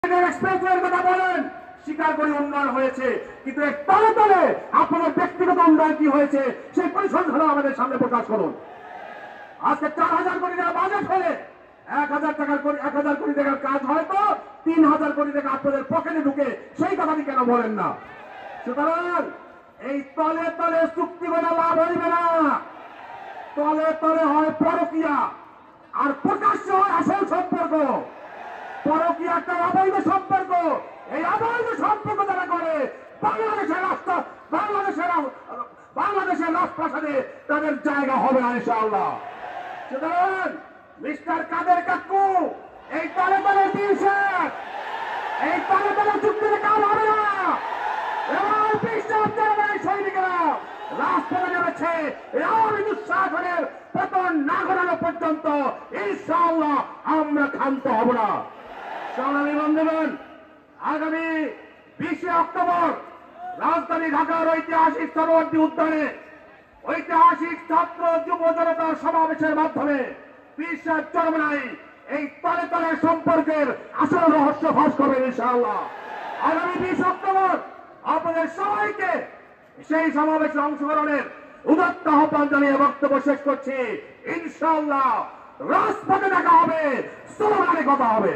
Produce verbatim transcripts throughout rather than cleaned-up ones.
এক্সপ্রেসওয়ের কথা বলেন, স্বীকার করে উন্নয়ন হয়েছে, কিন্তু এর তলে তলে আপনাদের ব্যক্তিগত উন্নয়ন কি হয়েছে সেই পরিসংখ্যান আমাদের সামনে প্রকাশ করুন। আজকে চার হাজার কোটি টাকা বাজেট হলে এক হাজার টাকার এক হাজার কোটি টাকার কাজ হয়তো তিন হাজার কোটি টাকা আপনাদের পকেটে ঢুকে, সেই কথাটি কেন বলেন না? সুতরাং এই তলে তলে চুক্তি করে লাভ হইবে না। তলে তলে হয় পরকিয়া, আর প্রকাশ্য হয় আসল সম্পর্ক। পরকিয়া একটা অবৈধ সম্পর্ক। এই অবৈধ সম্পর্ক যারা করে বাংলাদেশের রাষ্ট্র বাংলাদেশের বাংলাদেশের রাজপ্রাসাদে তাদের জায়গা হবে না ইনশাআল্লাহ। সুতরাং মিস্টার কাদের কাকু, এই তলে তলে টিউশন, এই তলে তলে চুক্তিতে কাজ হবে না। এবং বিশ্বাস জনগণের সৈনিকেরা রাজপথে নেমেছে আওয়ামী দুঃশাসনের পতন না ঘটানো পর্যন্ত ইনশাআল্লাহ আমরা ক্ষান্ত হব না। সংগ্রামী বন্ধুগণ, আগামী বিশে অক্টোবর রাজধানী ঢাকার ঐতিহাসিক সরোবরী উদ্যানে ঐতিহাসিক ছাত্র যুব জনতার সমাবেশের মাধ্যমে বিশ্বের চরমনাই এই তলে তলে সম্পর্কের আসল রহস্য ফাঁস করবে ইনশাআল্লাহ। আগামী বিশ অক্টোবর আপনাদের সবাইকে সেই সমাবেশে অংশগ্রহণের উদাত্ত আহ্বান জানিয়ে বক্তব্য শেষ করছি। ইনশাআল্লাহ রাজপথে দেখা হবে, স্লোগানে কথা হবে।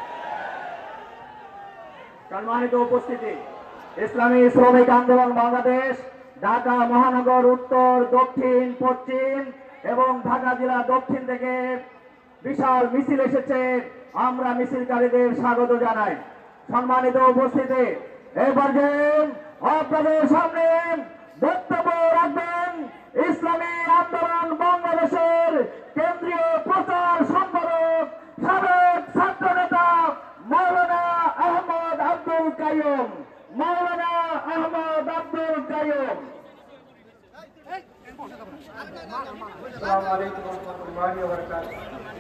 সম্মানিত উপস্থিতি, ইসলামী শ্রমিক আন্দোলন বাংলাদেশ ঢাকা মহানগর উত্তর, দক্ষিণ, পশ্চিম এবং ঢাকা জেলা দক্ষিণ থেকে বিশাল মিছিল এসেছে। আমরা মিছিলকারীদের স্বাগত জানাই। সম্মানিত উপস্থিতি, এবার যে আপনাদের সামনে বক্তব্য রাখবেন ইসলামী আন্দোলন বাংলাদেশের কেন্দ্রীয় প্রচার সম্পাদক সাবেক ছাত্র নেতা মাওলানা আহমদ আব্দুল কাইয়ুম। মাওলানা আহমদ আব্দুল কাইয়ুম। আসসালামু আলাইকুম ওয়া রাহমাতুল্লাহি ওয়া বারাকাতুহু।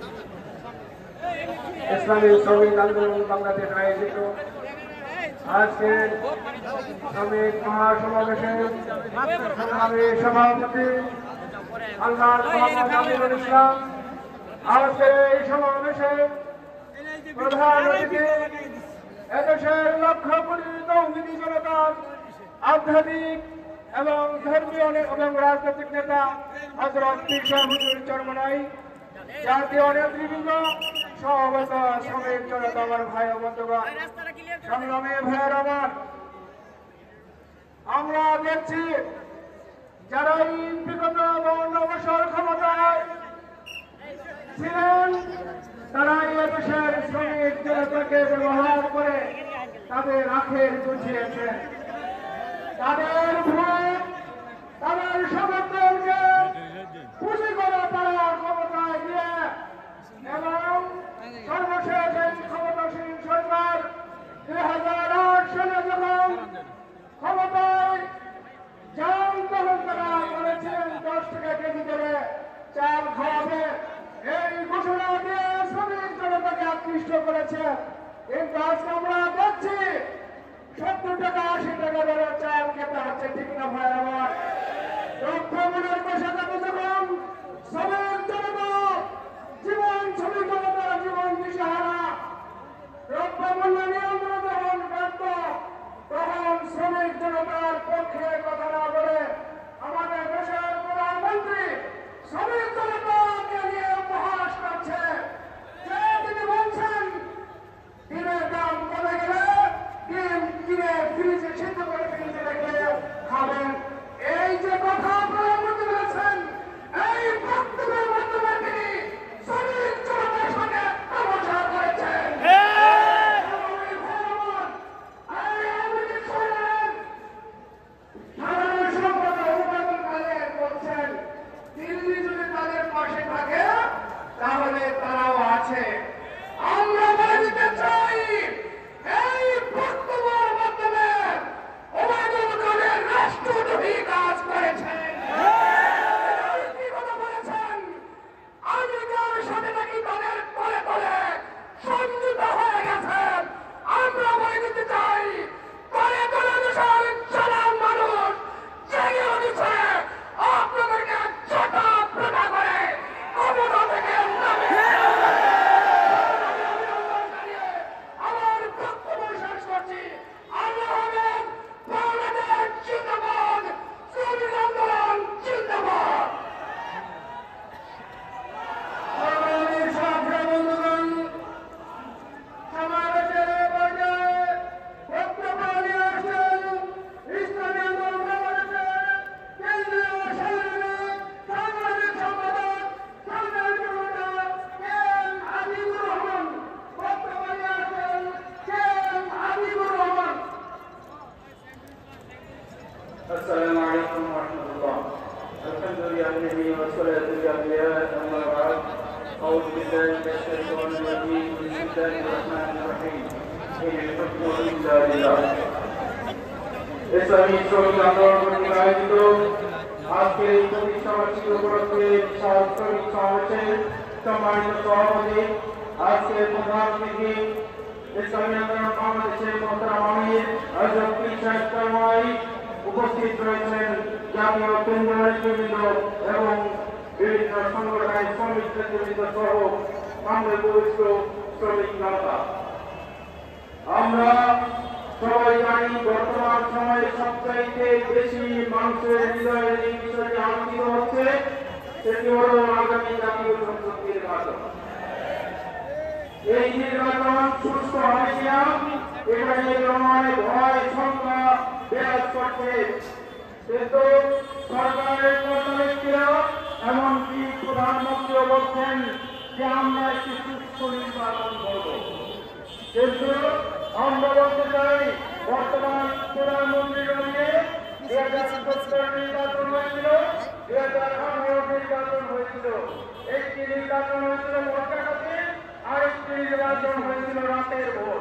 ইসলামী শ্রমিক আন্দোলন বাংলাদেশ আয়োজিত আজকের শ্রমিক মহাসমাবেশের সংগ্রামী সভাপতি আল্লাহ মোহাম্মদ আমিনুল ইসলাম, আজকের এই সমাবেশে প্রধান অতিথি এদেশের লক্ষ কোটি তৌহিদি জনতার আধ্যাত্মিক এবং ধর্মীয় এবং রাজনৈতিক নেতা হযরত পীর সাহেব হুজুর চরমনাই, জাতীয় নেতৃবৃন্দ, সমবেত শ্রমিক জনতা, আমার ভাই ও বন্ধুগণ, সংগ্রামী ভাইয়ের আমার, আমরা দেখছি যারা এই বিগত বাউন্ন বছর ক্ষমতায় ছিলেন তারা এই দেশের শ্রমিক জনতাকে ব্যবহার করে তাদের আখের গুছিয়েছে। তাদের ভোট, তাদের সমর্থনকে খুশি করে তারা ক্ষমতায় দিয়ে এবং সর্বশেষ এই ক্ষমতাসীন সরকার দুই হাজার আট সালে যখন ক্ষমতায় যান তখন তারা বলেছিলেন দশ টাকা কেজি করে চাল খাওয়াবে, এই ঘোষণা দিয়ে শ্রমিক জনতাকে আকৃষ্ট করেছে। কিন্তু আজকে আমরা দেখছি সত্তর টাকা আশি টাকা দরে চাল খেতে হচ্ছে, ঠিক না ভাই আমার? রক্ষামূলক পয়সা যাবে যখন শ্রমিক জনতা জীবন, শ্রমিক জনতার জীবন দিশেহারা, দ্রব্যমূল্য নিয়ন্ত্রণ যখন ব্যর্থ, তখন শ্রমিক জনতার পক্ষে কথা না বলে আমাদের দেশের প্রধানমন্ত্রী শ্রমিক জনতাকে নিয়ে উপহাস করছে। যে তিনি বলছেন ডিমের দাম কমে গেলে ডিম কিনে ফ্রিজে সিদ্ধ করে ফ্রিজে রেখে খাবেন, এই যে কথা প্রধানমন্ত্রী বলেছেন, এই বক্তব্যের ইসলামী শ্রমিক আন্দোলন কর্তৃক আয়োজিত আজকের এই প্রতিষ্ঠা বার্ষিকী উপলক্ষে বিশাল শ্রমিক সমাবেশের সম্মানিত সভাপতি, আজকের প্রধান অতিথি ইসলামী আন্দোলন বাংলাদেশের মোহতারাম আমির হযরত পীর সাহেব কারমাই, উপস্থিত রয়েছেন জাতীয় কেন্দ্রীয় নেতৃবৃন্দ এবং বিভিন্ন সংগঠনের শ্রমিক নেতৃবৃন্দ সহ আমাদের বরিষ্ঠ শ্রমিক জনতা। আমরা সবাই জানি বর্তমান সময়ে সবচাইতে বেশি মানুষের হৃদয়ে যে বিষয়টি আলোচিত হচ্ছে সেটি হল আগামী জাতীয় সংসদ নির্বাচন। এই নির্বাচন সুষ্ঠু হবে কিনা এটা নিয়ে জনগণের ভয় শঙ্কা বিরাজ করছে, কিন্তু সরকারের কর্মকর্তারা এমনকি প্রধানমন্ত্রীও বলছেন যে আমরা একটি সুষ্ঠু নির্বাচন করব। কিন্তু আমরা বলতে চাই বর্তমান প্রধানমন্ত্রীর নিয়ে দুই হাজার সতেরো নির্বাচন হয়েছিল, দুই হাজার আঠারো নির্বাচন হয়েছিল, একটি নির্বাচন হয়েছিল মধ্যরাতে, আরেকটি নির্বাচন হয়েছিল রাতের ভোট।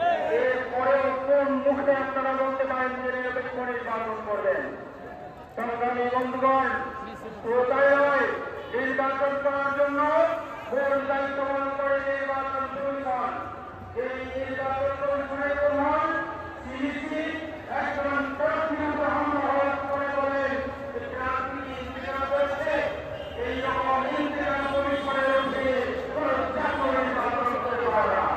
এরপরেও কোন মুখে আপনারা বলতে পারেন যে নিরপেক্ষ নির্বাচন করবেন? সংগ্রামী বন্ধুগণ, প্রতাই নয়, নির্বাচন করার জন্য মূল দায়িত্ব পালন করে নির্বাচন কমিশন। এই নির্বাচন কমিশনের প্রধান সিইসি একজন প্রার্থীর উপর হামলা করে বলেন যে প্রার্থী ইন্তেখাব করছে, এই রকম ইন্তেখাব কমিশনের উঠে কোন জাতীয় নির্বাচন করতে পারে না।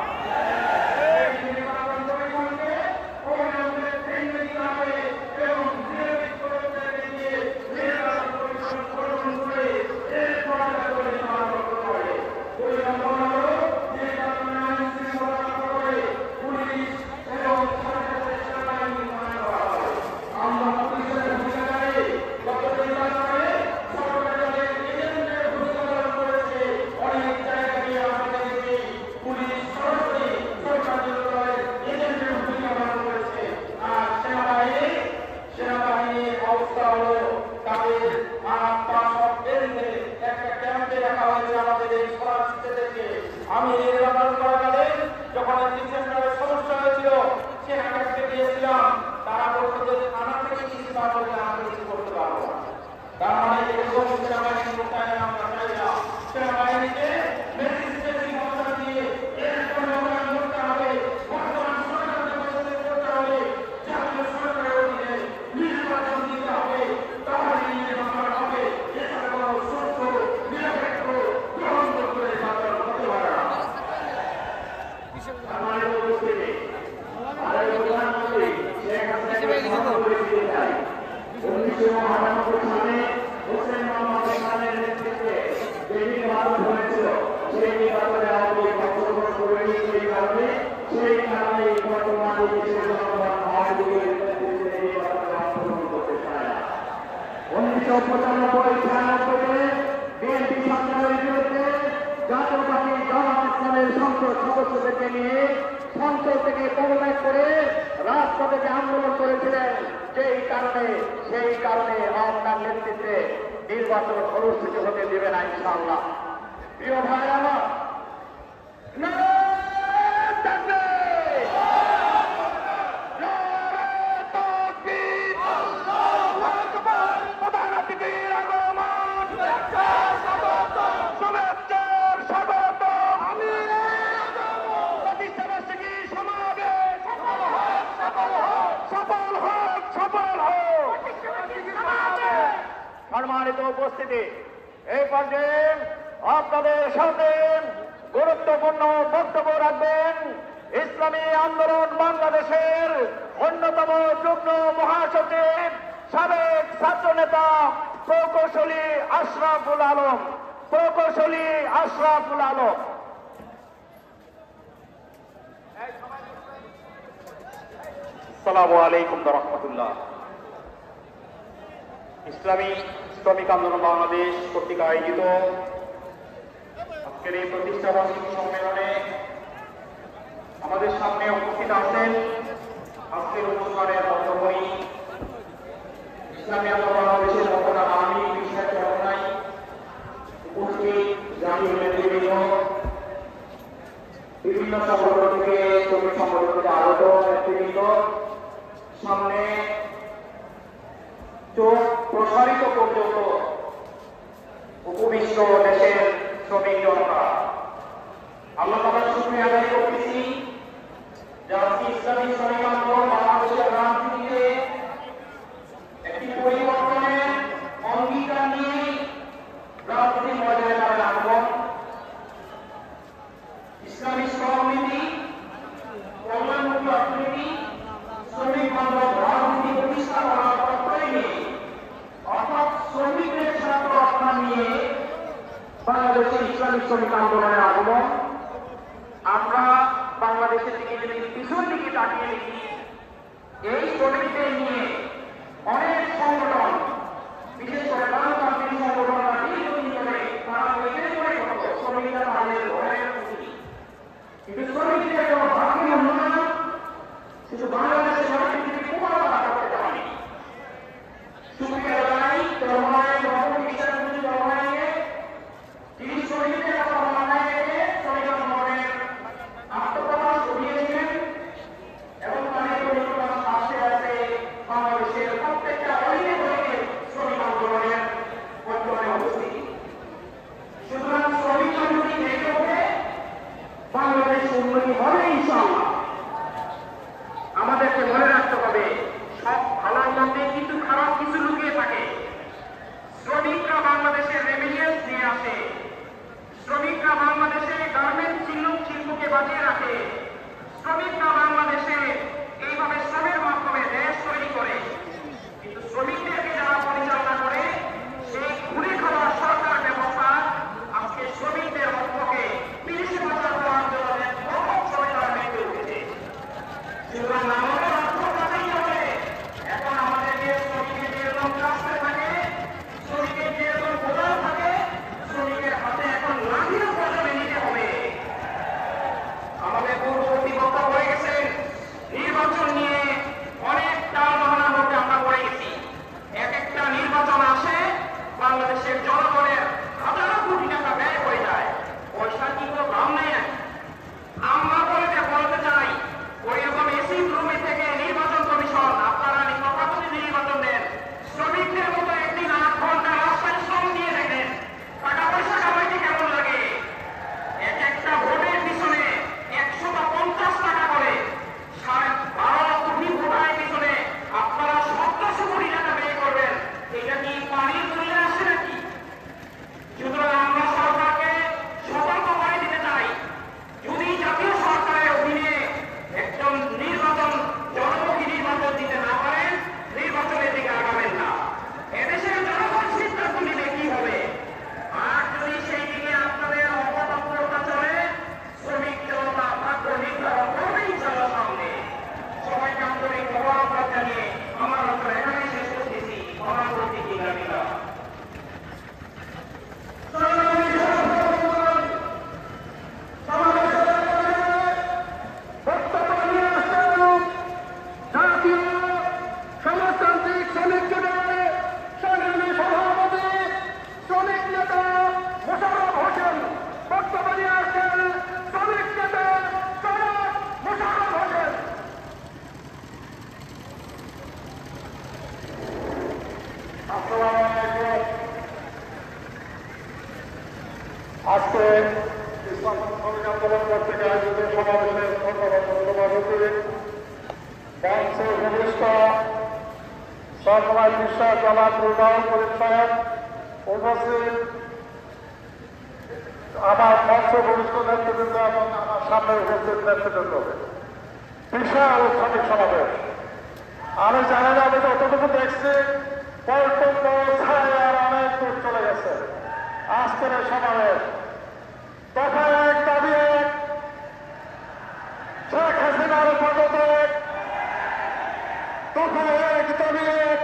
এই নির্বাচন কমিশনকে অবিলম্বে ভেঙে দিতে হবে এবং নিরপেক্ষতাকে দিয়ে নির্বাচন কমিশন গঠন করে এরপর জাতীয় নির্বাচন করতে হবে। দুই নম্বর হল নির্বাচনের আইন শৃঙ্খলা রক্ষা করে পুলিশ এবং সরকারের সেনাবাহিনী বানানো হবে। আমরা পুলিশের ভূমিকা জানি, গত নির্বাচনে সরকার তাদের এজেন্টের ভূমিকা পালন করেছে। অনেক জায়গায় আমরা দেখেছি পুলিশ সরাসরি সরকারি দলের এজেন্টের ভূমিকা পালন করেছে। আর সেনাবাহিনী সেনাবাহিনীর অবস্থা হলো তাদের হাত পা সব বেঁধে একটা ক্যাম্পে রাখা হয়েছে আমাদের এই ফরাসিদেরকে। আমি নির্বাচন করাকালীন যখন একটি সেন্টারের সমস্যা হয়েছিল সেখানে গিয়েছিলাম, তারা বলতো যে থানা থেকে কিছু না করলে আমরা কিছু করতে পারবো না। তার মানে এরকম সেনাবাহিনী মোতায়েন আমরা চাই না। সেনাবাহিনীকে ম্যাজিস্ট্রেসি ক্ষমতা দিয়ে এরকম মোতায়েন করতে হবে। বর্তমান সরকারকে পছন্দ করতে হবে, জাতীয় সরকারের অধীনে নির্বাচন দিতে হবে, তাহলে নির্বাচন হবে। এছাড়া কোনো সুস্থ নিরপেক্ষ গ্রহণযোগ্য নির্বাচন হতে পারে না। আমার উপস্থিতি আরে প্রধানমন্ত্রী শেখ হাসিনাকে পরিচিতি চাই। উনিশশো আটানব্বই সালে হোসেন মোহাম্মদ এরশাদের নেতৃত্বে যে নির্বাচন হয়েছিল সেই নির্বাচনে আওয়ামী লীগ অংশগ্রহণ করেনি। সেই কারণে সেই কারণে বর্তমান দেশের জনগণ আওয়ামী লীগের নেতৃত্বে নির্বাচনে অংশগ্রহণ করতে চায় না। উনিশশো পঁচানব্বই ছিয়ানব্বইতে বিএনপি সরকারের বিরুদ্ধে জাতীয় পার্টি জামাত ইসলামের সংসদ সদস্যদেরকে নিয়ে সংসদ থেকে পদত্যাগ করে রাজপথে যে আন্দোলন করেছিলেন, সেই কারণে সেই কারণে আপনার নেতৃত্বে নির্বাচন অনুষ্ঠিত হতে দেবে না ইনশাআল্লাহ। প্রিয় ভাই আমার, সম্মানিত উপস্থিতি, এই পর্যায়ে আপনাদের সামনে গুরুত্বপূর্ণ বক্তব্য রাখবেন ইসলামী আন্দোলন বাংলাদেশের অন্যতম যুগ্ম মহাসচিব সাবেক ছাত্র নেতা প্রকৌশলী আশরাফুল আলম প্রকৌশলী আশরাফুল আলম। আসসালামু আলাইকুম ওয়া রাহমাতুল্লাহ। ইসলামী শ্রমিক আন্দোলন বাংলাদেশ কর্তৃক আয়োজিত আজকের এই প্রতিষ্ঠা বার্ষিকী সম্মেলনে আমাদের সামনে উপস্থিত আছেন আজকের অনুষ্ঠানের মধ্যমণি ইসলামী আন্দোলন বাংলাদেশের মোহতারাম আমির পীর সাহেব কারমাই, উপস্থিত জাতীয় নেতৃবৃন্দ, বিভিন্ন সংগঠন থেকে শ্রমিক সংগঠন থেকে সামনে চোখ প্রসারিত পর্যন্ত উপবিষ্ট দেশের শ্রমিক জনতা, আল্লাহ তাআলার শুকরিয়া আদায় করতেছি যারা ইসলামী শ্রমিক আন্দোলন বাংলাদেশের রাজনীতিতে একটি পরিবর্তনের অঙ্গীকার নিয়ে রাজনীতির ময়দানে তাদের আগমন। ইসলামী শ্রমনীতি, কল্যাণমুখী অর্থনীতি, শ্রমিক বান্ধব রাজনীতি প্রতিষ্ঠা করার প্রত্যয় নিয়ে অর্থাৎ শ্রমিকদের স্বার্থ রক্ষা নিয়ে বাংলাদেশের ইসলামী শ্রমিক আন্দোলনের আগমন। আমরা বাংলাদেশের দিকে যদি পিছন দিকে তাকিয়ে দেখি, এই শ্রমিকদের নিয়ে অনেক সংগঠন, বিশেষ করে গণতান্ত্রিক সংগঠনরা দীর্ঘদিন ধরে তারা বৈঠক করে হতো শ্রমিকরা তাদের ঘরের প্রতি, কিন্তু শ্রমিকদের কোনো ভাবি উন্নয়ন শুধু বাংলাদেশের রাজনীতিকে কোনোভাবে আঘাত করতে পারেনি। শুক্রিয়া জানাই চরমায়ের মহাবিশ্বের প্রতি চরমাইয়ে তিনি শ্রমিকদের কথা মাথায় রেখে শ্রমিক আন্দোলনের আত্মপ্রকাশ ঘটিয়েছিলেন এবং তাদের পরিকল্পনা আসতে আসতে বাংলাদেশের প্রত্যেকটা অলিতে গলিতে শ্রমিক আন্দোলনের বর্তমানে অবস্থিতি। সুতরাং শ্রমিক আন্দোলন থেকে ওঠে বাংলাদেশ উন্নতি হবে ইনশাআল্লাহ। আমাদেরকে মনে রাখতে হবে সব ভালোর মধ্যে কিন্তু খারাপ কিছু লুকিয়ে থাকে। শ্রমিকরা বাংলাদেশের রেমিটেন্স নিয়ে আসে, শ্রমিকরা বাংলাদেশে গার্মেন্টস শিল্পকে বাঁচিয়ে রাখে, শ্রমিকরা বাংলাদেশে এইভাবে শ্রমের মাধ্যমে দেশ তৈরি করে। কিন্তু শ্রমিকদেরকে যারা পরিচালনা করে সেই ঘুরে খাওয়া সরকার ব্যবস্থা আজকে শ্রমিকদের অর্থকে বিদেশে পাচার করার জন্য শ্রমিকরা মেতে উঠেছে। সুতরাং আমাদের অর্থ পাঠাই হবে। এখন আমাদেরকে শ্রমিকের যেরকম রাস্তায় থাকে, শ্রমিকের যেরকম বোঝাও থাকে, শ্রমিকের হাতে এখন লাঠিও প্রয়োজনে নিতে হবে। আমাদের পূর্ববর্তী বক্তব্য হয়ে গেছে নির্বাচন নিয়ে অনেক টাল বাহানার মধ্যে আমরা পড়ে গেছি। এক একটা নির্বাচন আসে, বাংলাদেশের জনগণের হাজারো কোটি টাকা ব্যয় হয়ে যায়, পয়সার কি কোনো দাম নেই নাকি? আমরা বলতে বলতে চাই ওই রকম এসি রুমে থেকে নির্বাচন কমিশন আপনারা তথাকথিত নির্বাচন দেন, শ্রমিকদের মতো একদিন আট ঘন্টা রাস্তায় শ্রম দিয়ে দেখেন টাকা পয়সা কামাইতে কেমন লাগে। এক একটা ভোটের পিছনে একশো বা পঞ্চাশ টাকা করে সাড়ে বারো কোটি ভোটারের পিছনে আপনারা সতেরোশো কোটি টাকা ব্যয় করবেন, এটা কি পানির মূল্যে আসে নাকি? সুতরাং আমরা সরকারকে সতর্ক করে দিতে চাই, যদি জাতীয় সরকারের অধীনে একজন নির্বাচন জনমুখী নির্বাচন দিতে না পারেন, নির্বাচনের দিকে আগাবেন না। এদেশের জনগণ সিদ্ধান্ত নিলে কি হবে? আর যদি সেই দিকে আপনাদের অপতৎপরতা চলে, শ্রমিক জনতা ভাগ্য নির্ধারণ করবে ইনশাআল্লাহ সামনে। সবাইকে আন্তরিক মোবারকবাদ জানিয়ে আমার আলোচনা এখানেই শেষ করতেছি। আমার প্রতি কিনা গণতান্ত্রিক শ্রমিক জোটের সংগ্রামী সভাপতি শ্রমিক নেতা মোশাররফ হোসেন বক্তব্য নিয়ে আসছেন। শ্রমিক নেতা জনাব মোশাররফ হোসেন। আসসালামু আলাইকুম। আজকে ইসলাম শ্রমিক আন্দোলন কর্তৃক আয়োজিত সমাবেশের সভাপতি মঞ্চে উপবিষ্ট সরকার বিশ্বাস জনাব রুবাউল করিম সাহেব, উপস্থিত আমার মঞ্চ উপবিষ্ট নেতৃবৃন্দ এবং আমার সামনে উপস্থিত নেতৃবৃন্দ, বিশাল শ্রমিক সমাবেশ। আমি জানি না, আমি যতটুকু দেখছি পর্যন্ত ছায়ার অনেক দূর চলে গেছে। আজকের এই সমাবেশ দফা এক দাবি এক, শেখ হাসিনার পদত্যাগ, দফা এক দাবি এক।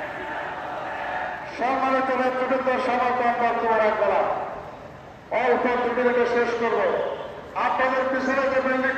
সম্মানিত নেতৃবৃন্দ, সমর্থন বক্তব্য রাখবো না, অল্প দু মিনিটে শেষ করবো। আপনাদের পিছনে যে বিল্ডিং